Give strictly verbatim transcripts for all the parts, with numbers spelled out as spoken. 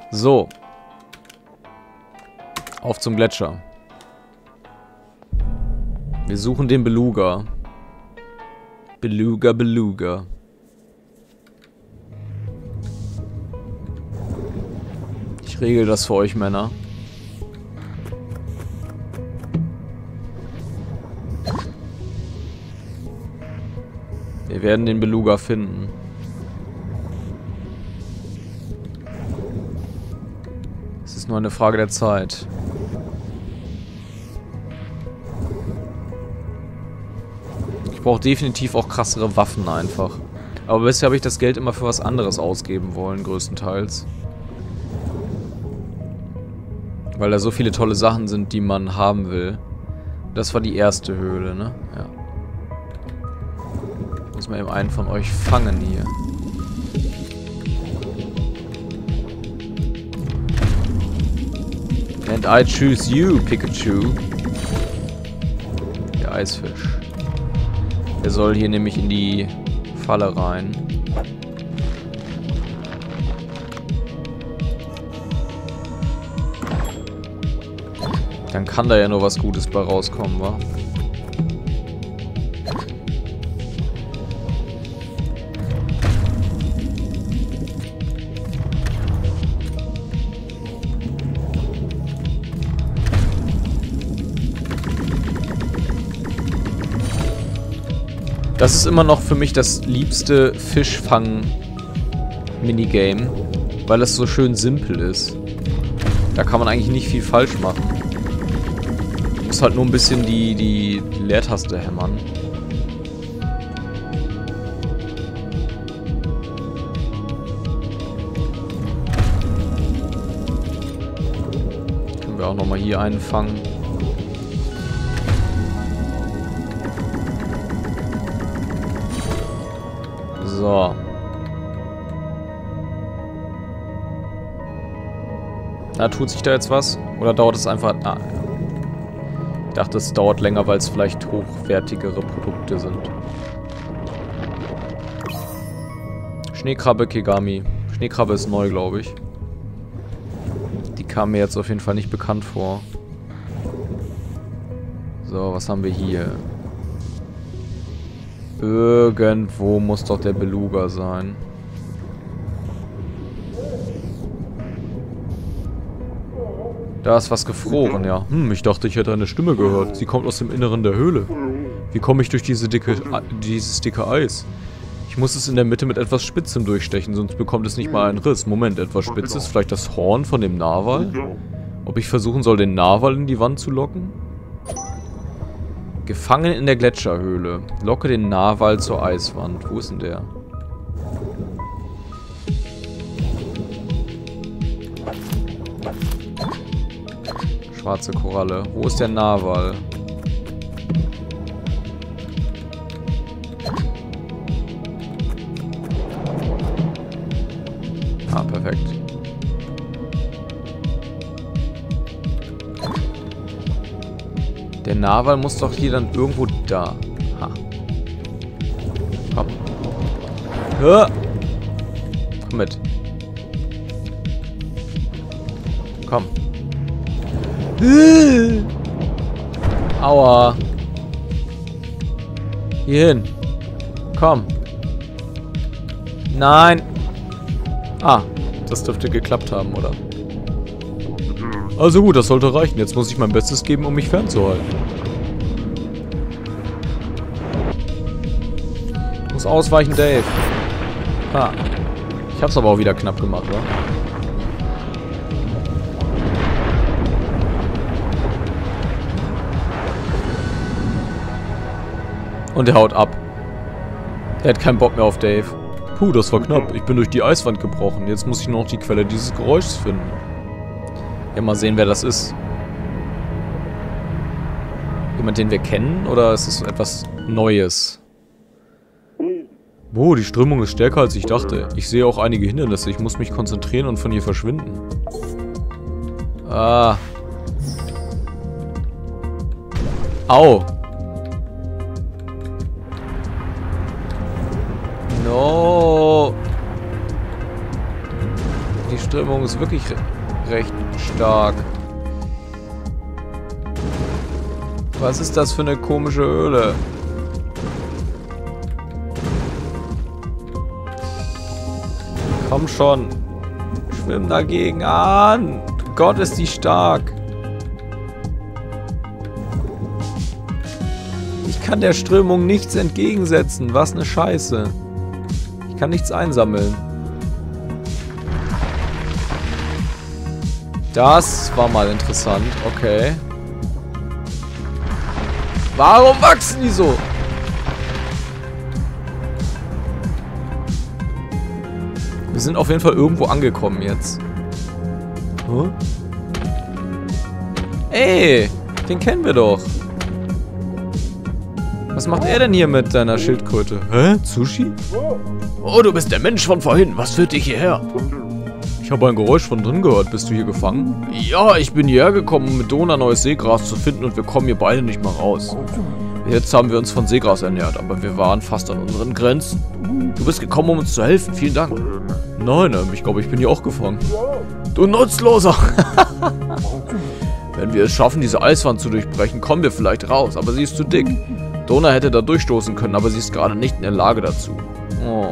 So. Auf zum Gletscher. Wir suchen den Beluga. Beluga, Beluga. Ich regel das für euch, Männer. Wir werden den Beluga finden. Es ist nur eine Frage der Zeit. Ich brauche definitiv auch krassere Waffen einfach. Aber bisher habe ich das Geld immer für was anderes ausgeben wollen, größtenteils. Weil da so viele tolle Sachen sind, die man haben will. Das war die erste Höhle, ne? Ja. Muss man eben einen von euch fangen hier. And I choose you, Pikachu. Der Eisfisch. Der soll hier nämlich in die Falle rein. Dann kann da ja nur was Gutes bei rauskommen, wa? Das ist immer noch für mich das liebste Fischfang-Minigame, weil es so schön simpel ist. Da kann man eigentlich nicht viel falsch machen. Du musst halt nur ein bisschen die, die Leertaste hämmern. Können wir auch nochmal hier einen fangen. So. Na, tut sich da jetzt was? Oder dauert es einfach... Ah, ich dachte, es dauert länger, weil es vielleicht hochwertigere Produkte sind. Schneekrabbe Kegami. Schneekrabbe ist neu, glaube ich. Die kam mir jetzt auf jeden Fall nicht bekannt vor. So, was haben wir hier? Irgendwo muss doch der Beluga sein. Da ist was gefroren, ja. Hm, ich dachte, ich hätte eine Stimme gehört. Sie kommt aus dem Inneren der Höhle. Wie komme ich durch diese dicke, dieses dicke Eis? Ich muss es in der Mitte mit etwas Spitzem durchstechen, sonst bekommt es nicht mal einen Riss. Moment, etwas Spitzes? Vielleicht das Horn von dem Narwal? Ob ich versuchen soll, den Narwal in die Wand zu locken? Gefangen in der Gletscherhöhle. Locke den Narwal zur Eiswand. Wo ist denn der? Schwarze Koralle. Wo ist der Narwal? Ah, perfekt. Der Narwal muss doch hier dann irgendwo da. Ha. Komm. Hör. Komm mit. Komm. Aua. Hier hin. Komm. Nein. Ah, das dürfte geklappt haben, oder? Also gut, das sollte reichen. Jetzt muss ich mein Bestes geben, um mich fernzuhalten. Ich muss ausweichen, Dave. Ha. Ich hab's aber auch wieder knapp gemacht, oder? Und er haut ab. Er hat keinen Bock mehr auf Dave. Puh, das war knapp. Ich bin durch die Eiswand gebrochen. Jetzt muss ich nur noch die Quelle dieses Geräuschs finden. Ja, mal sehen, wer das ist. Jemand, den wir kennen? Oder ist es etwas Neues? Boah, die Strömung ist stärker, als ich dachte. Ich sehe auch einige Hindernisse. Ich muss mich konzentrieren und von hier verschwinden. Ah. Au. No. Die Strömung ist wirklich re recht stark. Was ist das für eine komische Höhle? Komm schon. Schwimm dagegen an. Gott, ist die stark. Ich kann der Strömung nichts entgegensetzen. Was eine Scheiße. Ich kann nichts einsammeln. Das war mal interessant. Okay. Warum wachsen die so? Wir sind auf jeden Fall irgendwo angekommen jetzt. Huh? Ey, den kennen wir doch. Was macht er denn hier mit deiner Schildkröte? Hä? Sushi? Oh, du bist der Mensch von vorhin. Was führt dich hierher? Ich habe ein Geräusch von drin gehört. Bist du hier gefangen? Ja, ich bin hierher gekommen, um mit Dona neues Seegras zu finden und wir kommen hier beide nicht mehr raus. Jetzt haben wir uns von Seegras ernährt, aber wir waren fast an unseren Grenzen. Du bist gekommen, um uns zu helfen. Vielen Dank. Nein, ich glaube, ich bin hier auch gefangen. Du Nutzloser! Wenn wir es schaffen, diese Eiswand zu durchbrechen, kommen wir vielleicht raus, aber sie ist zu dick. Dona hätte da durchstoßen können, aber sie ist gerade nicht in der Lage dazu. Oh.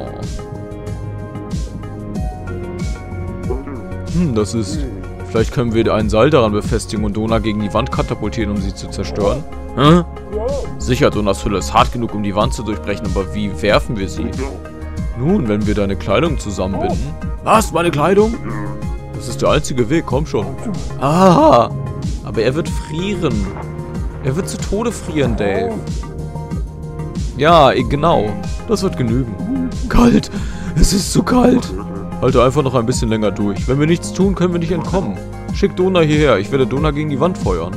Hm, das ist... Vielleicht können wir einen Seil daran befestigen und Dona gegen die Wand katapultieren, um sie zu zerstören. Hä? Sicher, Donas Hülle ist hart genug, um die Wand zu durchbrechen, aber wie werfen wir sie? Nun, wenn wir deine Kleidung zusammenbinden. Was? Meine Kleidung? Das ist der einzige Weg, komm schon. Ah, aber er wird frieren. Er wird zu Tode frieren, Dave. Ja, genau. Das wird genügen. Kalt. Es ist zu kalt. Halte einfach noch ein bisschen länger durch. Wenn wir nichts tun, können wir nicht entkommen. Schick Dona hierher. Ich werde Dona gegen die Wand feuern.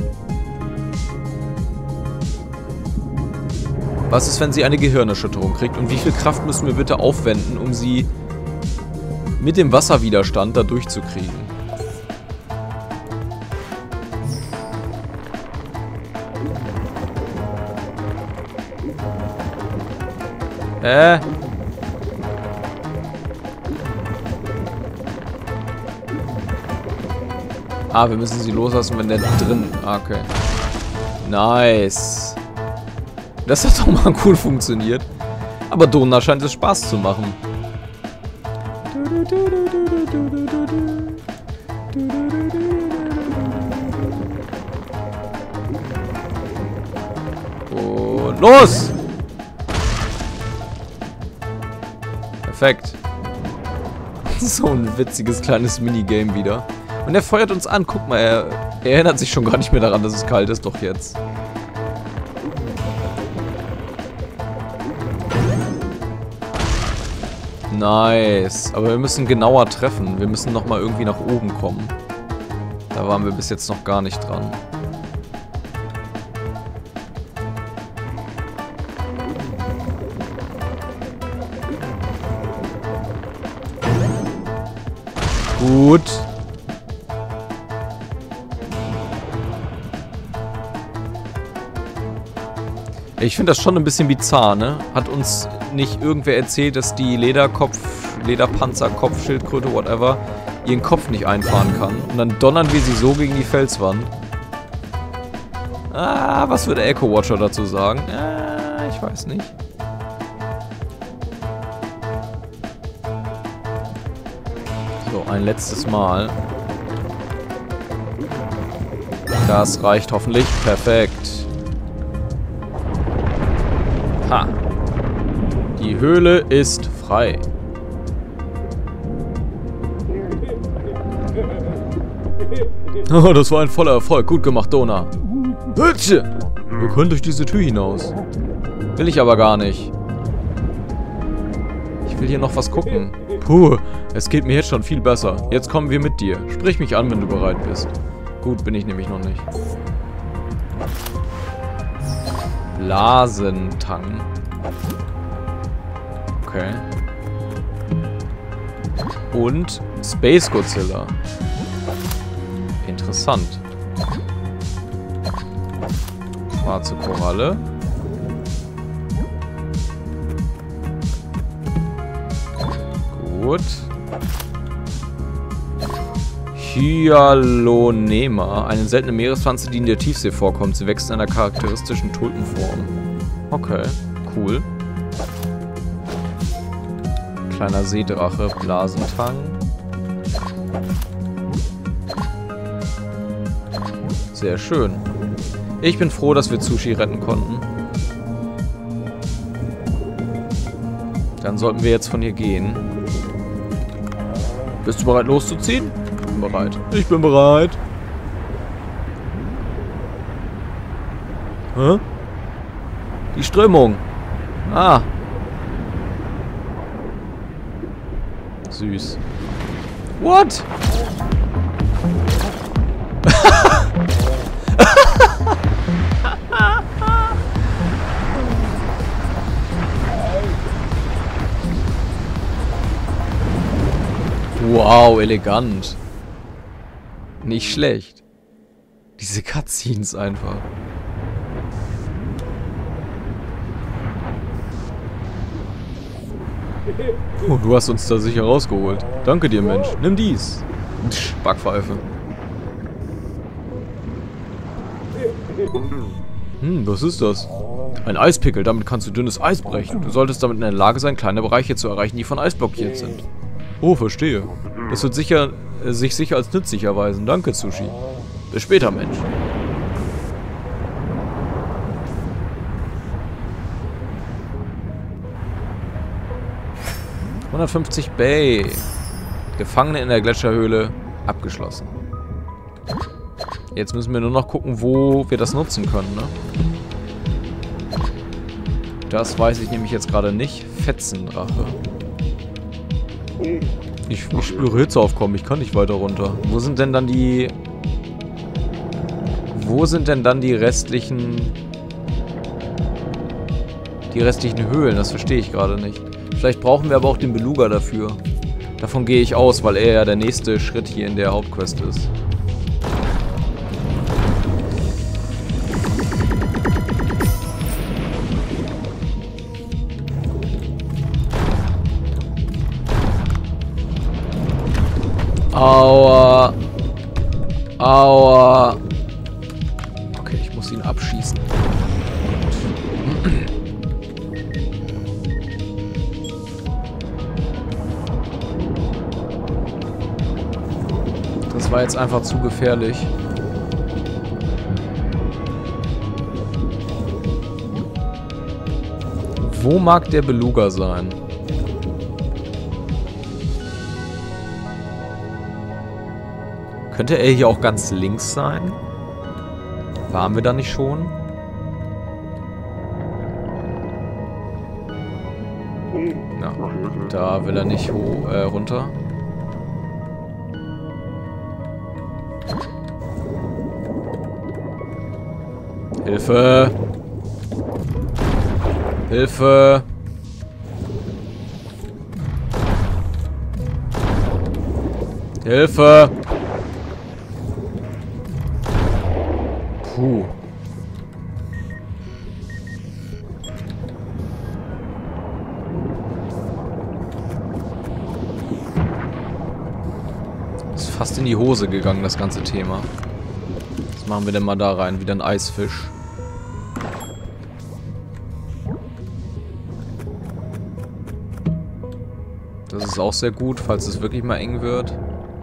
Was ist, wenn sie eine Gehirnerschütterung kriegt? Und wie viel Kraft müssen wir bitte aufwenden, um sie mit dem Wasserwiderstand da durchzukriegen? Äh? Ah, wir müssen sie loslassen, wenn der drin... Ah, okay. Nice. Das hat doch mal cool funktioniert. Aber Dona scheint es Spaß zu machen. Und los! Perfekt. So ein witziges kleines Minigame wieder. Und er feuert uns an. Guck mal, er, er erinnert sich schon gar nicht mehr daran, dass es kalt ist. Doch jetzt. Nice. Aber wir müssen genauer treffen. Wir müssen nochmal irgendwie nach oben kommen. Da waren wir bis jetzt noch gar nicht dran. Gut. Ich finde das schon ein bisschen bizarr, ne? Hat uns nicht irgendwer erzählt, dass die Lederkopf, Lederpanzer, Kopfschildkröte, whatever, ihren Kopf nicht einfahren kann? Und dann donnern wir sie so gegen die Felswand. Ah, was würde Echo Watcher dazu sagen? Ah, ich weiß nicht. So, ein letztes Mal. Das reicht hoffentlich. Perfekt. Ha. Die Höhle ist frei. Oh, das war ein voller Erfolg. Gut gemacht, Dona. Hütze! Wir können durch diese Tür hinaus. Will ich aber gar nicht. Ich will hier noch was gucken. Puh, es geht mir jetzt schon viel besser. Jetzt kommen wir mit dir. Sprich mich an, wenn du bereit bist. Gut, bin ich nämlich noch nicht. Blasentang. Okay. Und Space Godzilla. Interessant. Schwarze Koralle. Gut. Hyalonema. Eine seltene Meerespflanze, die in der Tiefsee vorkommt. Sie wächst in einer charakteristischen Tulpenform. Okay, cool. Kleiner Seedrache, Blasentang. Sehr schön. Ich bin froh, dass wir Sushi retten konnten. Dann sollten wir jetzt von hier gehen. Bist du bereit loszuziehen? Ich bin bereit. Ich bin bereit. Hä? Die Strömung. Ah. Süß. What? Wow, elegant. Nicht schlecht. Diese Cutscenes einfach. Oh, du hast uns da sicher rausgeholt. Danke dir, Mensch. Nimm dies. Backpfeife. Hm, was ist das? Ein Eispickel. Damit kannst du dünnes Eis brechen. Du solltest damit in der Lage sein, kleine Bereiche zu erreichen, die von Eis blockiert sind. Oh, verstehe. Das wird sicher, äh, sich sicher als nützlich erweisen. Danke, Sushi. Bis später, Mensch. hundertfünfzig Bay. Gefangene in der Gletscherhöhle. Abgeschlossen. Jetzt müssen wir nur noch gucken, wo wir das nutzen können, ne? Das weiß ich nämlich jetzt gerade nicht. Fetzendrache. Ich, ich spüre Hitze aufkommen, ich kann nicht weiter runter. Wo sind denn dann die... Wo sind denn dann die restlichen... Die restlichen Höhlen? Das verstehe ich gerade nicht. Vielleicht brauchen wir aber auch den Beluga dafür. Davon gehe ich aus, weil er ja der nächste Schritt hier in der Hauptquest ist. Aua. Aua. Okay, ich muss ihn abschießen. Das war jetzt einfach zu gefährlich. Wo mag der Beluga sein? Könnte er hier auch ganz links sein? Waren wir da nicht schon? Ja, da will er nicht hoch, äh, runter. Hilfe! Hilfe! Hilfe! Puh. Ist fast in die Hose gegangen, das ganze Thema. Was machen wir denn mal da rein? Wieder ein Eisfisch. Das ist auch sehr gut, falls es wirklich mal eng wird.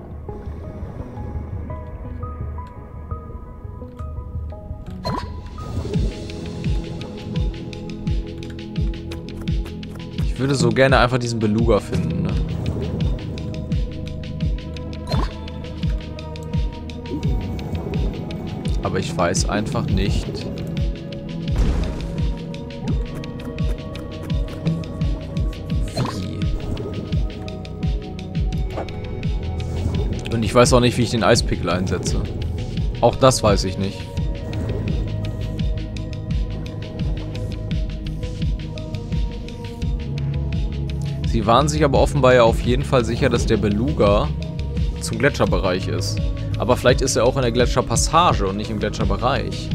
Ich würde so gerne einfach diesen Beluga finden, ne? Aber ich weiß einfach nicht. Wie. Und ich weiß auch nicht, wie ich den Eispickel einsetze. Auch das weiß ich nicht. Sie waren sich aber offenbar ja auf jeden Fall sicher, dass der Beluga zum Gletscherbereich ist. Aber vielleicht ist er auch in der Gletscherpassage und nicht im Gletscherbereich.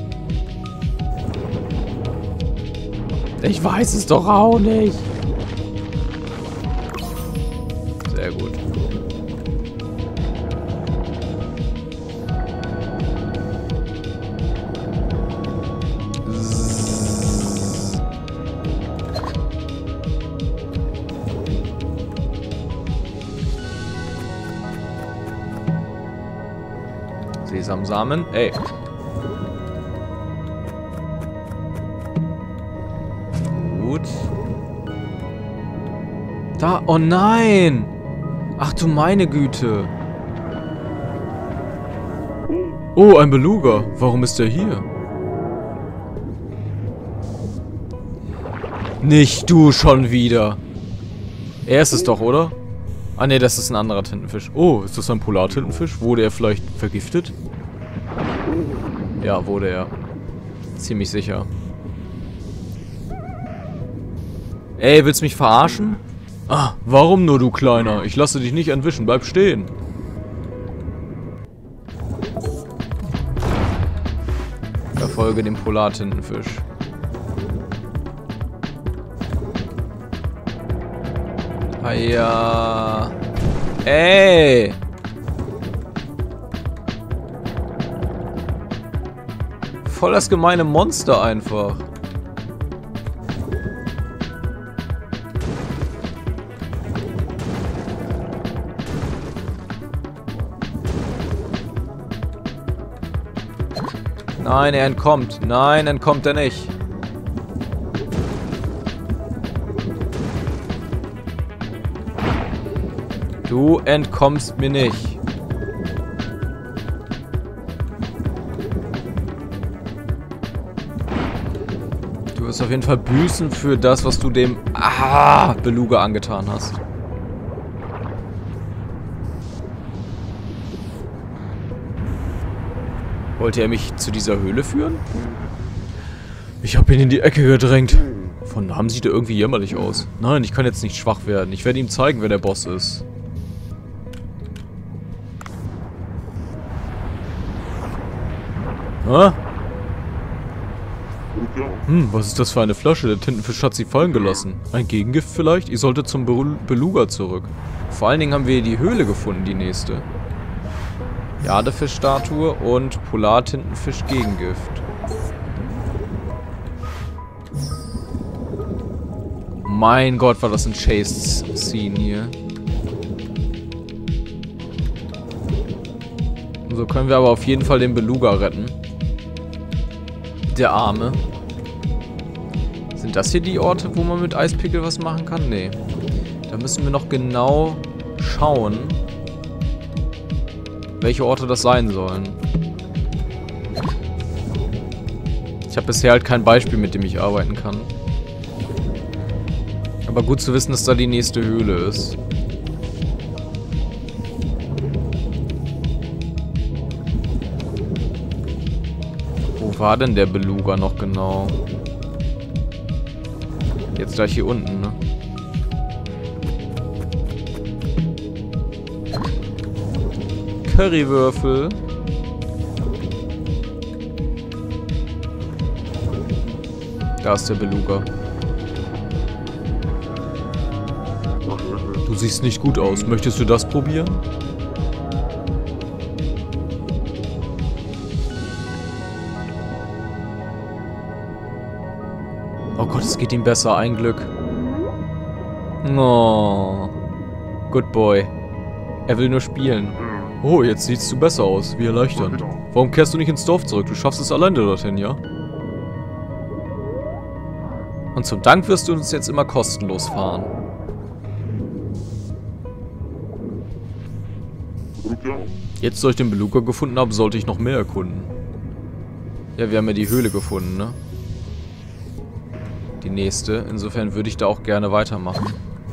Ich weiß es doch auch nicht. Sehr gut. Sesamsamen. Ey. Gut. Da. Oh nein. Ach du meine Güte. Oh, ein Beluga. Warum ist er hier? Nicht du schon wieder. Er ist es doch, oder? Ah ne, das ist ein anderer Tintenfisch. Oh, ist das ein Polartintenfisch? Wurde er vielleicht vergiftet? Ja, wurde er. Ziemlich sicher. Ey, willst du mich verarschen? Ah, warum nur, du Kleiner? Ich lasse dich nicht entwischen. Bleib stehen. Verfolge den Polartintenfisch. Ah ja. Ey! Voll das gemeine Monster einfach. Nein, er entkommt. Nein, entkommt er nicht. Du entkommst mir nicht. Du wirst auf jeden Fall büßen für das, was du dem ah, Beluga angetan hast. Wollte er mich zu dieser Höhle führen? Ich habe ihn in die Ecke gedrängt. Von Namen sieht er irgendwie jämmerlich aus. Nein, ich kann jetzt nicht schwach werden. Ich werde ihm zeigen, wer der Boss ist. Hä? Hm, was ist das für eine Flasche? Der Tintenfisch hat sie fallen gelassen. Ein Gegengift vielleicht? Ihr solltet zum Be- Beluga zurück. Vor allen Dingen haben wir die Höhle gefunden, die nächste. Jadefischstatue und Polartintenfisch-Gegengift. Mein Gott, war das ein Chase-Scene hier. So können wir aber auf jeden Fall den Beluga retten. Der Arme. Sind das hier die Orte, wo man mit Eispickel was machen kann? Nee. Da müssen wir noch genau schauen, welche Orte das sein sollen. Ich habe bisher halt kein Beispiel, mit dem ich arbeiten kann. Aber gut zu wissen, dass da die nächste Höhle ist. Wo war denn der Beluga noch genau? Jetzt gleich hier unten, ne? Currywürfel. Da ist der Beluga. Du siehst nicht gut aus. Möchtest du das probieren? Oh Gott, es geht ihm besser. Ein Glück. Oh. Good boy. Er will nur spielen. Oh, jetzt siehst du besser aus. Wie erleichternd. Warum kehrst du nicht ins Dorf zurück? Du schaffst es alleine dorthin, ja? Und zum Dank wirst du uns jetzt immer kostenlos fahren. Jetzt, da ich den Beluga gefunden habe, sollte ich noch mehr erkunden. Ja, wir haben ja die Höhle gefunden, ne? Die nächste. Insofern würde ich da auch gerne weitermachen.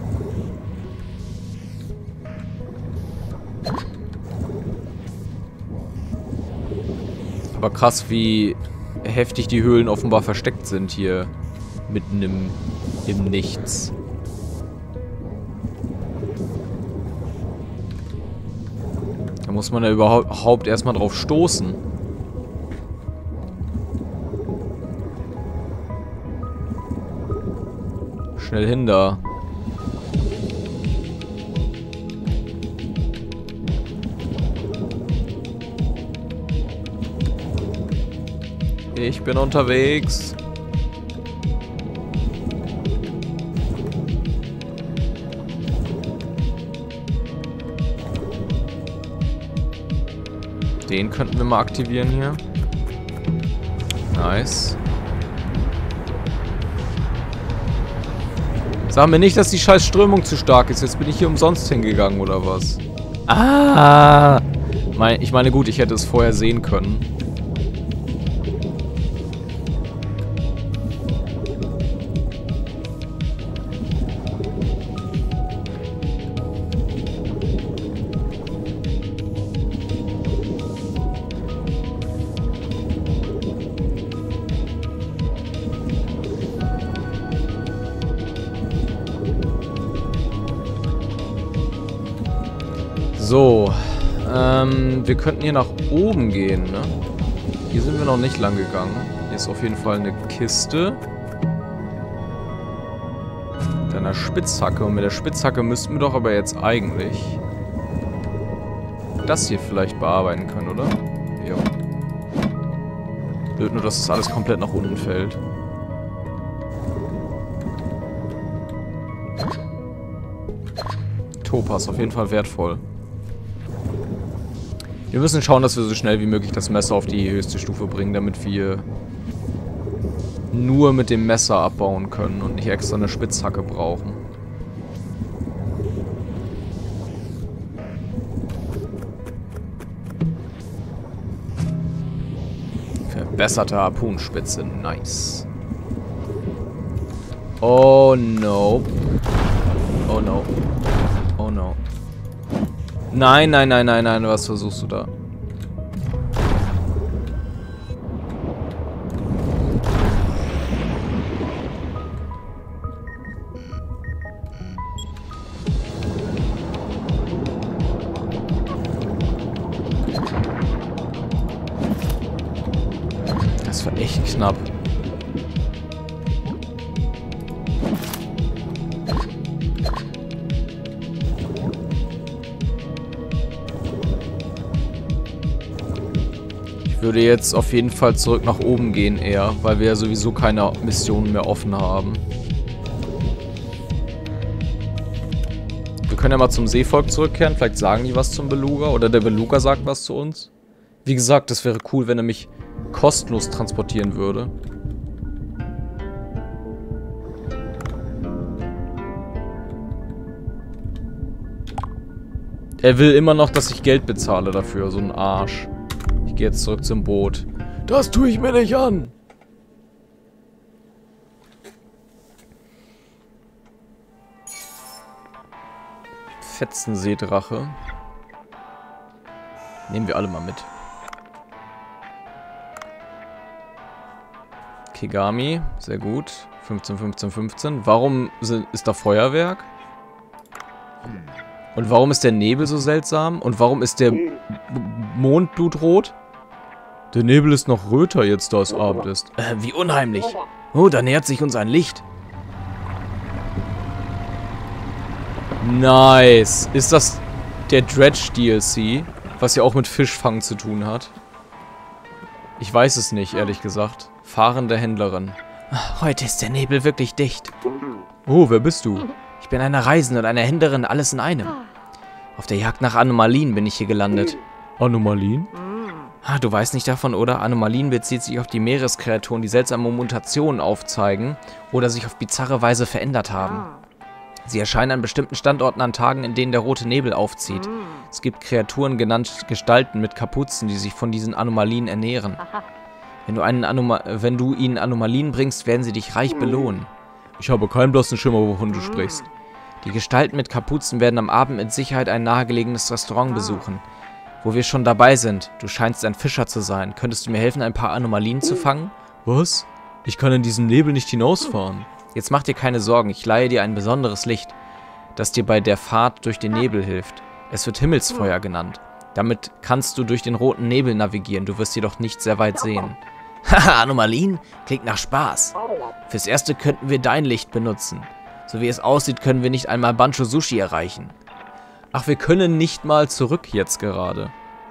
Aber krass, wie heftig die Höhlen offenbar versteckt sind hier. Mitten im, im Nichts. Da muss man ja überhaupt erstmal drauf stoßen. Schnell hin da. Ich bin unterwegs. Den könnten wir mal aktivieren hier. Nice. Sag mir nicht, dass die scheiß Strömung zu stark ist. Jetzt bin ich hier umsonst hingegangen, oder was? Ah! Ich meine, gut, ich hätte es vorher sehen können. So, ähm, wir könnten hier nach oben gehen, ne? Hier sind wir noch nicht lang gegangen. Hier ist auf jeden Fall eine Kiste. Mit einer Spitzhacke. Und mit der Spitzhacke müssten wir doch aber jetzt eigentlich das hier vielleicht bearbeiten können, oder? Jo. Blöd nur, dass das alles komplett nach unten fällt. Topaz, auf jeden Fall wertvoll. Wir müssen schauen, dass wir so schnell wie möglich das Messer auf die höchste Stufe bringen, damit wir nur mit dem Messer abbauen können und nicht extra eine Spitzhacke brauchen. Verbesserte Harpunenspitze, nice. Oh no. Oh no. Oh no. Nein, nein, nein, nein, nein, was versuchst du da? Das war echt knapp. Ich würde jetzt auf jeden Fall zurück nach oben gehen eher, weil wir ja sowieso keine Missionen mehr offen haben. Wir können ja mal zum Seevolk zurückkehren, vielleicht sagen die was zum Beluga oder der Beluga sagt was zu uns. Wie gesagt, das wäre cool, wenn er mich kostenlos transportieren würde. Er will immer noch, dass ich Geld bezahle dafür, so ein Arsch. Ich gehe jetzt zurück zum Boot. Das tue ich mir nicht an. Fetzenseedrache. Nehmen wir alle mal mit. Kigami, sehr gut. fünfzehn, fünfzehn, fünfzehn. Warum ist da Feuerwerk? Und warum ist der Nebel so seltsam? Und warum ist der Mond blutrot? Der Nebel ist noch röter jetzt, da es Abend ist. Äh, wie unheimlich. Oh, da nähert sich uns ein Licht. Nice. Ist das der Dredge D L C? Was ja auch mit Fischfang zu tun hat. Ich weiß es nicht, ehrlich gesagt. Fahrende Händlerin. Heute ist der Nebel wirklich dicht. Oh, wer bist du? Ich bin eine Reisende und eine Händlerin, alles in einem. Auf der Jagd nach Anomalien bin ich hier gelandet. Anomalien? Ah, du weißt nicht davon, oder? Anomalien bezieht sich auf die Meereskreaturen, die seltsame Mutationen aufzeigen oder sich auf bizarre Weise verändert haben. Sie erscheinen an bestimmten Standorten an Tagen, in denen der rote Nebel aufzieht. Es gibt Kreaturen, genannt Gestalten mit Kapuzen, die sich von diesen Anomalien ernähren. Wenn du, einen Anoma wenn du ihnen Anomalien bringst, werden sie dich reich belohnen. Ich habe keinen blassen Schimmer, wovon du sprichst. Die Gestalten mit Kapuzen werden am Abend mit Sicherheit ein nahegelegenes Restaurant besuchen. Wo wir schon dabei sind, du scheinst ein Fischer zu sein. Könntest du mir helfen, ein paar Anomalien zu fangen? Was? Ich kann in diesen Nebel nicht hinausfahren. Jetzt mach dir keine Sorgen, ich leihe dir ein besonderes Licht, das dir bei der Fahrt durch den Nebel hilft. Es wird Himmelsfeuer genannt. Damit kannst du durch den roten Nebel navigieren, du wirst jedoch nicht sehr weit sehen. Haha, Anomalien? Klingt nach Spaß. Fürs Erste könnten wir dein Licht benutzen. So wie es aussieht, können wir nicht einmal Bancho Sushi erreichen. Ach, wir können nicht mal zurück jetzt gerade.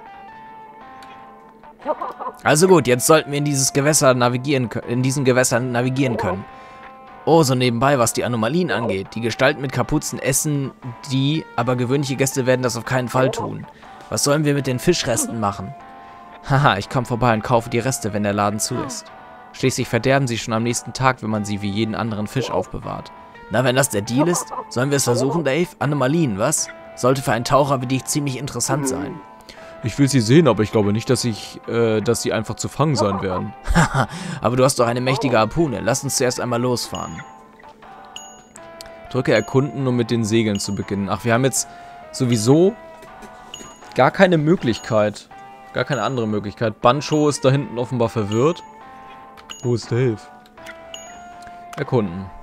Also gut, jetzt sollten wir in dieses Gewässer navigieren können, in diesen Gewässern navigieren können. Oh, so nebenbei, was die Anomalien angeht. Die Gestalten mit Kapuzen essen die, aber gewöhnliche Gäste werden das auf keinen Fall tun. Was sollen wir mit den Fischresten machen? Haha, ich komme vorbei und kaufe die Reste, wenn der Laden zu ist. Schließlich verderben sie schon am nächsten Tag, wenn man sie wie jeden anderen Fisch aufbewahrt. Na, wenn das der Deal ist, sollen wir es versuchen, Dave? Anomalien, was? Sollte für einen Taucher wie dich ziemlich interessant sein. Ich will sie sehen, aber ich glaube nicht, dass ich, äh, dass sie einfach zu fangen sein werden. Haha, aber du hast doch eine mächtige Harpune. Lass uns zuerst einmal losfahren. Drücke erkunden, um mit den Segeln zu beginnen. Ach, wir haben jetzt sowieso gar keine Möglichkeit. Gar keine andere Möglichkeit. Bancho ist da hinten offenbar verwirrt. Wo ist Dave? Erkunden.